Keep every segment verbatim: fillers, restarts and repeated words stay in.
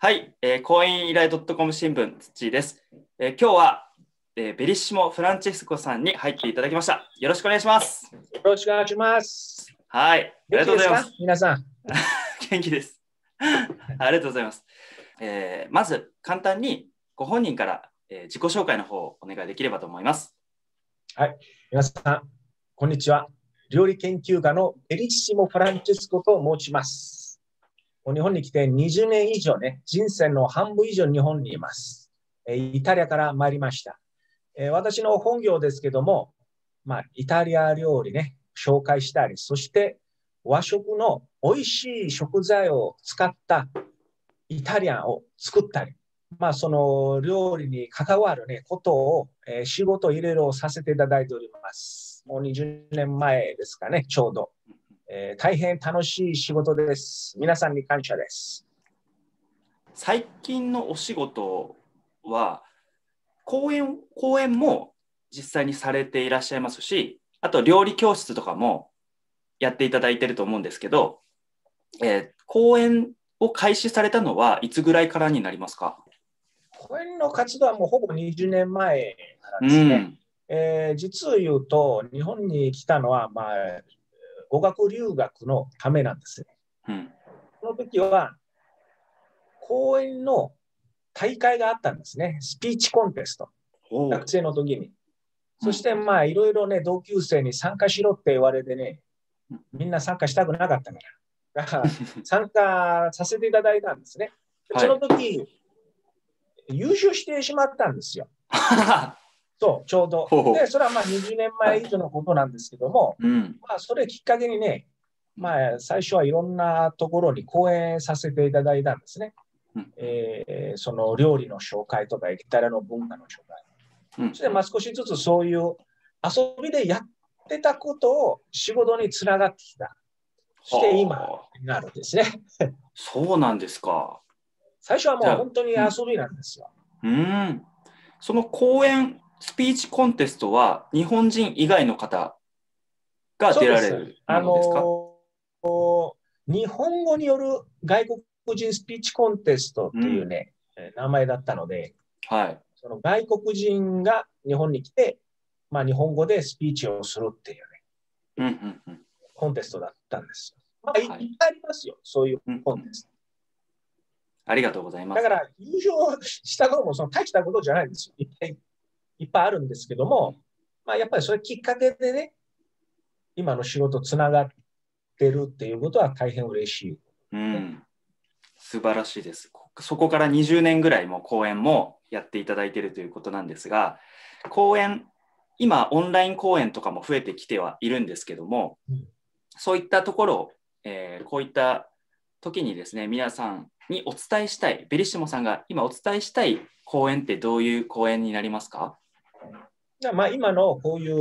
はい、えー、講演依頼 .com 新聞土井です。えー、今日は、えー、ベリッシモ・フランチェスコさんに入っていただきました。よろしくお願いします。 よろしくお願いします。 はい、ありがとうございます。 皆さん。 元気です。ありがとうございます。えー、まず簡単にご本人から、えー、自己紹介の方をお願いできればと思います。 はい、皆さん、こんにちは。料理研究家のベリッシモ・フランチェスコと申します。日本に来てにじゅうねん以上ね、人生の半分以上日本にいます。イタリアから参りました。私の本業ですけども、まあ、イタリア料理ね、紹介したり、そして和食の美味しい食材を使ったイタリアンを作ったり、まあ、その料理に関わる、ね、ことを、えー、仕事いろいろさせていただいております。もうにじゅうねんまえですかね、ちょうど。えー、大変楽しい仕事です。皆さんに感謝です。 最近のお仕事は、講演、講演も実際にされていらっしゃいますし、あと料理教室とかもやっていただいていると思うんですけど、えー、講演を開始されたのはいつぐらいからになりますか？ 講演の活動はもうほぼにじゅうねんまえからですね。うんえー、実を言うと、日本に来たのは、まあ、語学留学のためなんですね。うん、その時は、講演の大会があったんですね。スピーチコンテスト。学生の時に。そして、まあ、いろいろね、同級生に参加しろって言われてね、みんな参加したくなかったから。だから、参加させていただいたんですね。その時、はい、優勝してしまったんですよ。そう、ちょうど。で、それはまあにじゅうねんまえ以上のことなんですけども、はい、まあ、それきっかけにね、まあ、最初はいろんなところに講演させていただいたんですね。えー、その料理の紹介とか、イタリアの文化の紹介。うん、そしてまあ少しずつそういう遊びでやってたことを仕事につながってきた。そして今になるんですね。 そうなんですか。 最初はもう本当に遊びなんですよ。 うん、うんその講演、スピーチコンテストは日本人以外の方が出られるものですか？あのー、日本語による外国人スピーチコンテストっていうね、うん、名前だったので、はい、その外国人が日本に来て、まあ、日本語でスピーチをするっていうね、うんうんうん、コンテストだったんですよ。まあ、いっぱいありますよ、そういうコンテスト。 うん、ありがとうございます。 だから、優勝したこともその大したことじゃないんですよ。いっぱいいっぱいあるんですけども、まあ、やっぱりそれきっかけでね、今の仕事つながってるっていうことは大変嬉しい、ね。 うん。素晴らしいです。そこからにじゅうねんぐらいも講演もやっていただいているということなんですが、講演、今オンライン講演とかも増えてきてはいるんですけども、うん、そういったところを、えー、こういった時にですね、皆さんにお伝えしたい、ベリッシモさんが今お伝えしたい講演ってどういう講演になりますか？ まあ今のこういう、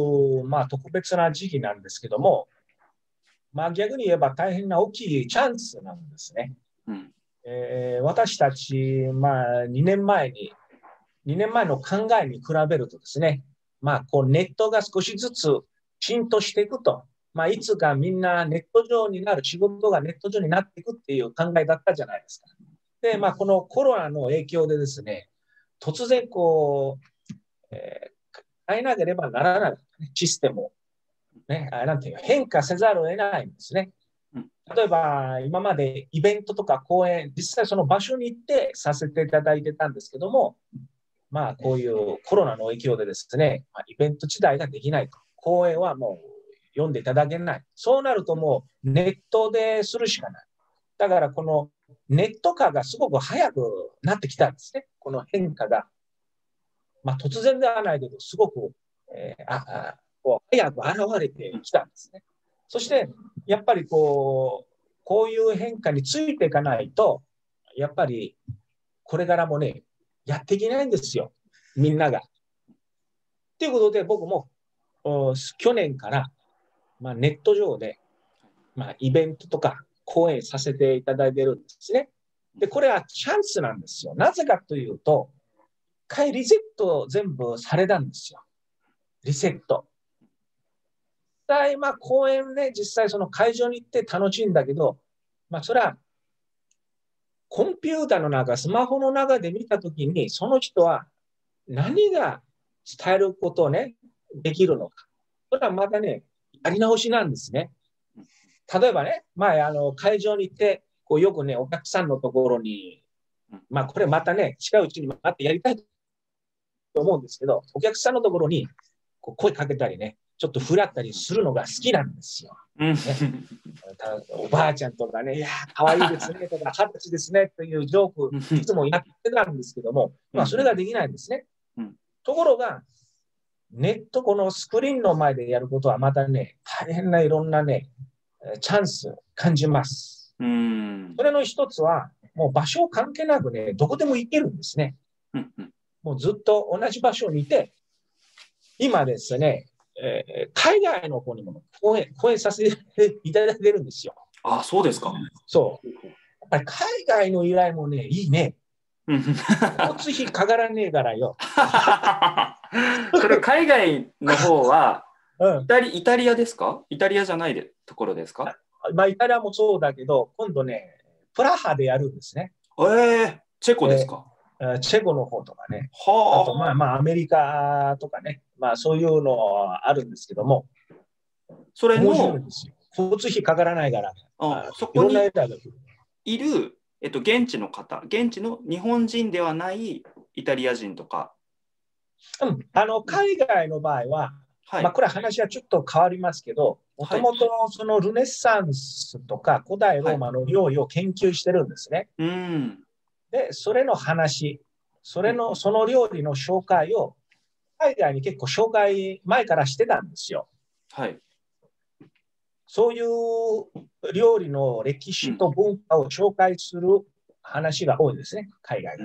まあ、特別な時期なんですけども、まあ、逆に言えば大変な大きいチャンスなんですね。うんえー、私たち、まあ、にねんまえに、にねんまえの考えに比べるとですね、まあ、こうネットが少しずつ浸透していくと、まあ、いつかみんなネット上になる、仕事がネット上になっていくっていう考えだったじゃないですか。で、まあ、このコロナの影響でですね、突然こう、えー、変えなければならない、ね、システムを、ね、なんていう変化せざるを得ないんですね。例えば、今までイベントとか講演、実際その場所に行ってさせていただいてたんですけども、まあ、こういうコロナの影響でですね、まあ、イベント自体ができないと。講演はもう読んでいただけない。そうなるともうネットでするしかない。だからこのネット化がすごく早くなってきたんですね。この変化が。まあ、突然ではないけど、すごく、えー、ああこう早く現れてきたんですね。そして、やっぱりこう、こういう変化についていかないと、やっぱりこれからもね、やっていけないんですよ、みんなが。ということで、僕も去年から、まあ、ネット上で、まあ、イベントとか講演させていただいているんですね。で、これはチャンスなんですよ。なぜかというと、一回リセット全部されたんですよ。リセット。実際、まあ、講演ね、実際その会場に行って楽しいんだけど、まあ、それはコンピューターの中、スマホの中で見たときに、その人は何が伝えることをね、できるのか。それはまたね、やり直しなんですね。例えばね、前、あの、会場に行って、こうよくね、お客さんのところに、まあ、これまたね、近いうちにまたやりたいと思うんですけど、お客さんのところにこう声かけたりね、ちょっと振らったりするのが好きなんですよ。ね、おばあちゃんとかね、いやー、かわいいですねとか、二十歳ですねというジョーク、いつもやってたんですけども、まあ、それができないんですね。ところが、ネット、このスクリーンの前でやることはまたね、大変ないろんなね、チャンス感じます。 うん、 それの一つは、もう場所関係なくね、どこでも行けるんですね。 うんうん、 もうずっと同じ場所にいて、今ですね、えー、海外の方にも講演、講演させていただいてるんですよ。 あ、そうですか。 そう。やっぱり海外の依頼もね、いいね。交通費かからねえからよ。 それ海外の方は、 うん、 イタリ、イタリアですか？イタリアじゃないでところですか？ まあ、イタリアもそうだけど、今度ね、プラハでやるんですね。 えー、チェコですか？ えー、チェコの方とかね。 はあ。 あと、まあまあ、アメリカとかね。まあ、そういうのあるんですけども、 それの、 面白いんですよ。交通費かからないから、 あ、そこにいろんな依頼が来る。 いる、えっと、現地の方、現地の日本人ではないイタリア人とか。 うん、あの海外の場合は、はい、まあ、これは話はちょっと変わりますけど、もともとそのルネッサンスとか古代ローマの料理を研究してるんですね。 はい、うん、 で、それの話、それの、その料理の紹介を海外に結構紹介前からしてたんですよ。 はい。 そういう料理の歴史と文化を紹介する話が多いですね、海外が。 うん、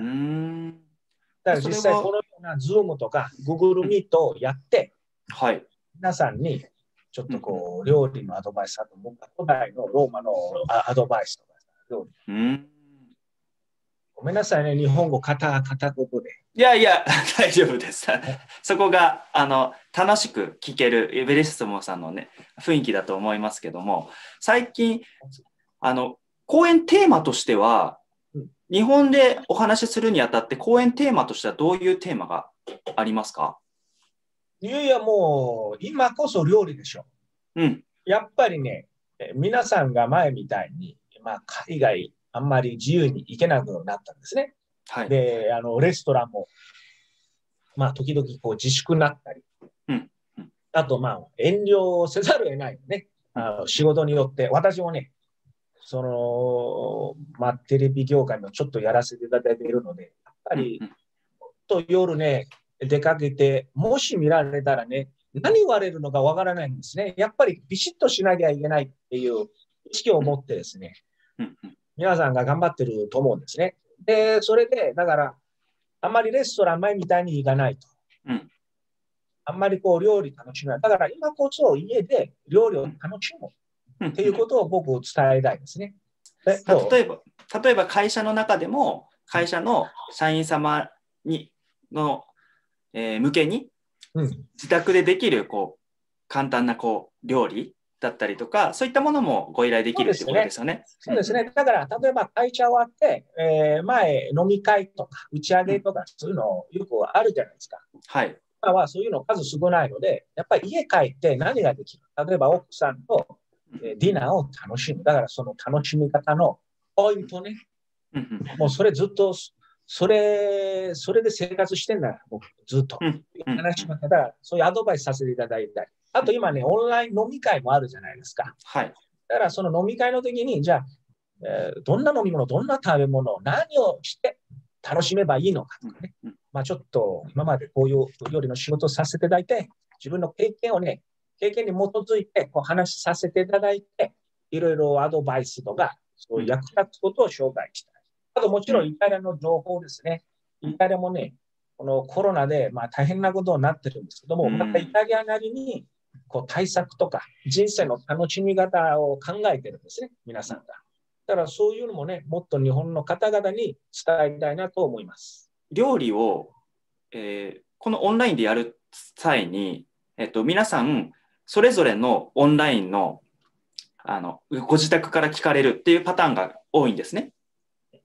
だから実際このような Zoom とか Google Meet をやって、 はい、 皆さんにちょっとこう、料理のアドバイスだと思うか、古代のローマのアドバイスとか、料理。うん、ごめんなさいね、日本語片片言で。 いやいや、大丈夫です。そこがあの楽しく聞けるエベレストモさんのね、雰囲気だと思いますけども、最近、あの、講演テーマとしては、うん、日本でお話しするにあたって、講演テーマとしてはどういうテーマがありますか？ いやいや、もう、今こそ料理でしょ。 うん。 やっぱりね、皆さんが前みたいに、まあ、海外、あんまり自由に行けなくなったんですね。はい、で、あの、レストランも、まあ、時々こう自粛になったり、 うんうん、 あと、まあ、遠慮せざるを得ないよね。あの仕事によって、私もね、その、まあ、テレビ業界もちょっとやらせていただいているので、やっぱり、と夜ね、出かけて、もし見られたらね、何言われるのかわからないんですね。やっぱりビシッとしなきゃいけないっていう意識を持ってですね、皆さんが頑張ってると思うんですね。で、それで、だから、あんまりレストラン前みたいに行かないと。うん、あんまりこう料理楽しめない。だから今こそ家で料理を楽しむっていうことを僕伝えたいですね。 例えば、例えば会社の中でも、会社の社員様にの、えー、向けに、うん、自宅でできるこう簡単なこう料理だったりとか、そういったものもご依頼できるということですよね。 そうですね。だから、例えば会社終わって、えー、前飲み会とか打ち上げとか、そういうのよくあるじゃないですか。 はい。 今はそういうの数少ないので、やっぱり家帰って何ができる？例えば奥さんと、えー、ディナーを楽しむ。だからその楽しみ方のポイントね。もうそれずっと、それ、それで生活してんだよ、僕、ずっと。話し方だ、そういうアドバイスさせていただいたり。あと今ね、オンライン飲み会もあるじゃないですか。 はい。 だからその飲み会の時に、じゃあ、えー、どんな飲み物、どんな食べ物、何をして楽しめばいいのかとかね。まあちょっと今までこういう料理の仕事をさせていただいて、自分の経験をね、経験に基づいてこう話させていただいて、いろいろアドバイスとか、そういう役立つことを紹介したい。あともちろんイタリアの情報ですね。イタリアもね、このコロナでまあ大変なことになってるんですけども、またイタリアなりにこう対策とか人生の楽しみ方を考えてるんですね、皆さんが。だからそういうのもね、もっと日本の方々に伝えたいなと思います。 料理を、えー、このオンラインでやる際に、えっと、皆さんそれぞれのオンラインの、あのご自宅から聞かれるっていうパターンが多いんですね。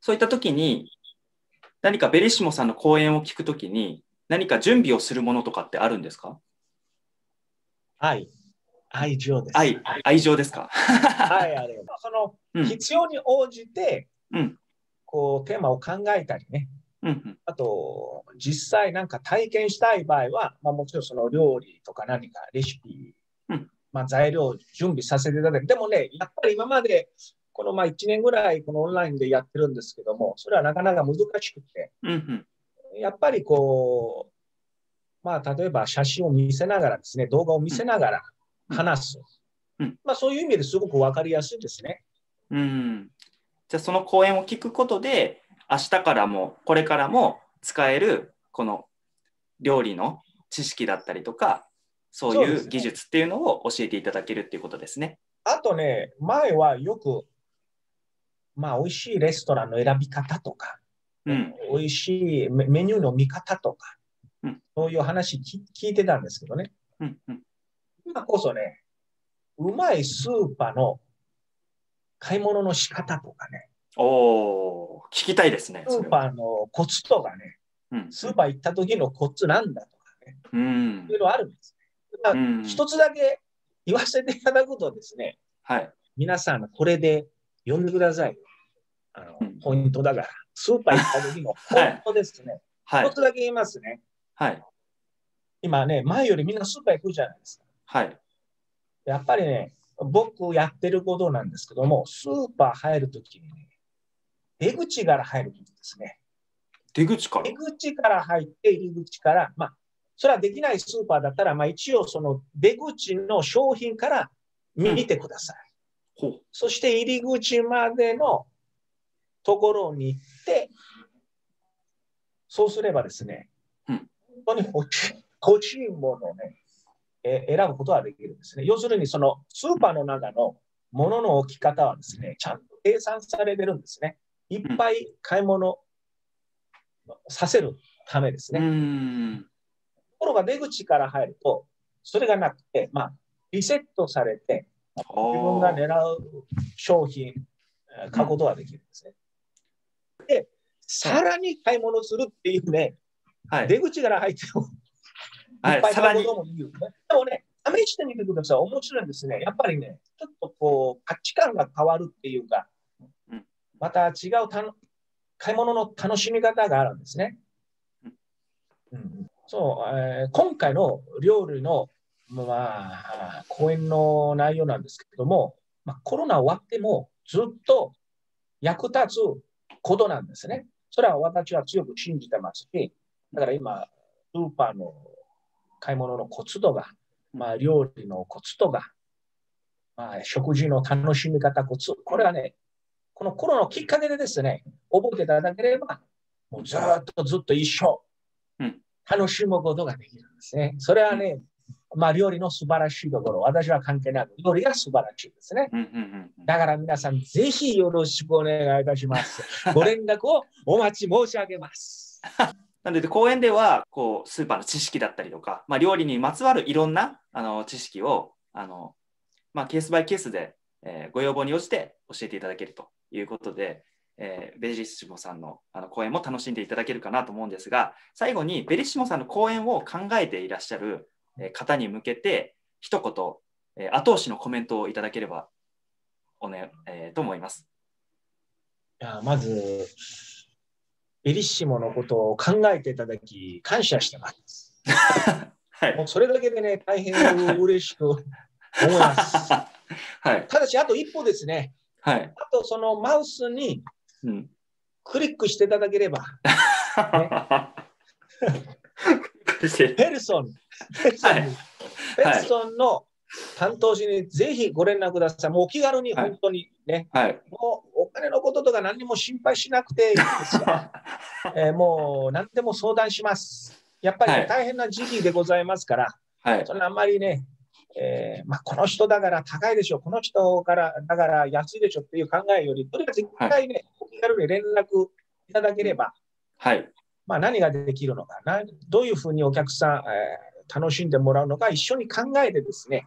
そういった時に、何かベリッシモさんの講演を聞くときに、何か準備をするものとかってあるんですか？ 愛。愛情です。 愛、愛情ですか？ はい、あれ。その、うん、必要に応じて、 うん、 こう、テーマを考えたりね。 うんうん、 あと、実際なんか体験したい場合は、まあ、もちろんその料理とか何かレシピ、うん、まあ、材料を準備させていただく。でもね、やっぱり今まで、このまあいちねんぐらいこのオンラインでやってるんですけども、それはなかなか難しくて、 うんうん、 やっぱりこう、まあ、例えば写真を見せながらですね、動画を見せながら話す。うんうん、まあ、そういう意味ですごく分かりやすいですね。 うん、じゃあその講演を聞くことで、明日からもこれからも使えるこの料理の知識だったりとか、そういう技術っていうのを教えていただけるっていうことですね。 あとね、前はよく、まあ、美味しいレストランの選び方とか、うん、美味しいメニューの見方とか、うん、そういう話聞いてたんですけどね。うんうん、今こそね、うまいスーパーの買い物の仕方とかね。 おー、聞きたいですね。 スーパーのコツとかね、うん、スーパー行った時のコツなんだとかね、うん、いろいろあるんですね。うん、一つだけ言わせていただくとですね、はい、皆さんこれで読んでください。あの、うん、ポイントだから、スーパー行った時のポイントですね。はい、一つだけ言いますね。はい、今ね、前よりみんなスーパー行くじゃないですか。はい、やっぱりね、僕やってることなんですけども、スーパー入るときにね、出口から入るときですね。 出口から出口から入って入り口から、まあ、それはできないスーパーだったら、まあ一応その出口の商品から見てください。うん、そして入り口までのところに行って、そうすればですね、うん、本当に欲しい、欲しいものをね、えー、選ぶことができるんですね。要するに、そのスーパーの中のものの置き方はですね、ちゃんと計算されてるんですね。いっぱい買い物させるためですね。うん、ところが出口から入ると、それがなくて、まあ、リセットされて、自分が狙う商品、買うことができるんですね。で、さらに買い物するっていうね、はい、出口から入っても、いっぱい買うこともいいよね。でもね、試してみてください。面白いですね。やっぱりね、ちょっとこう、価値観が変わるっていうか、また違うたの買い物の楽しみ方があるんですね。うん、そう、えー、今回の料理の、まあ、講演の内容なんですけれども、まあ、コロナ終わってもずっと役立つことなんですね。それは私は強く信じてますし、だから今、スーパーの買い物のコツとか、まあ、料理のコツとか、まあ、食事の楽しみ方コツ、これはね、このコロナのきっかけでですね、覚えていただければ、もうずっとずっと一生楽しむことができるんですね。それはね、まあ料理の素晴らしいところ、私は関係なく、料理が素晴らしいですね。だから皆さん、ぜひよろしくお願いいたします。ご連絡をお待ち申し上げます。 なので、講演ではこうスーパーの知識だったりとか、まあ、料理にまつわるいろんなあの知識をあの、まあ、ケースバイケースで、えー、ご要望に応じて教えていただけるということで、えー、ベリッシモさんのあの講演も楽しんでいただけるかなと思うんですが、最後にベリッシモさんの講演を考えていらっしゃる方に向けて一言、えー、後押しのコメントをいただければおね、えー、と思います。 いや、まずベリッシモのことを考えていただき感謝してます。はい、もうそれだけでね、大変嬉しく思います。はい、ただし、あと一歩ですね。はい、あと、そのマウスにクリックしていただければ。ね、ペルソン、ペルソン、はい、ペルソンの担当者にぜひご連絡ください。もうお気軽に本当にね、はい、もうお金のこととか何にも心配しなくていいですよ。えー、もう何でも相談します。やっぱり、ね、はい、大変な時期でございますから、はい、それあんまりね、えーまあ、この人だから高いでしょ、この人からだから安いでしょっていう考えより、とにかく一回ね、はい、お気軽に連絡いただければ、はい、まあ、何ができるのかな、どういうふうにお客さん、えー、楽しんでもらうのか、一緒に考えてですね、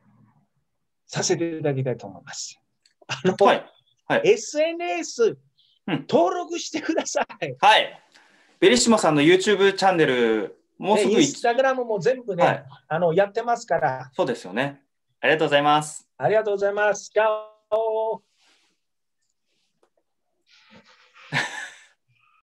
させていただきたいと思います。あの、はいはい、エスエヌエスうん、 登録してください。 はい。ベリッシモさんの YouTube チャンネル、もうすぐインスタグラムも全部ね、はい、あのやってますから。 そうですよね。ありがとうございます。 ありがとうございます。チャオ。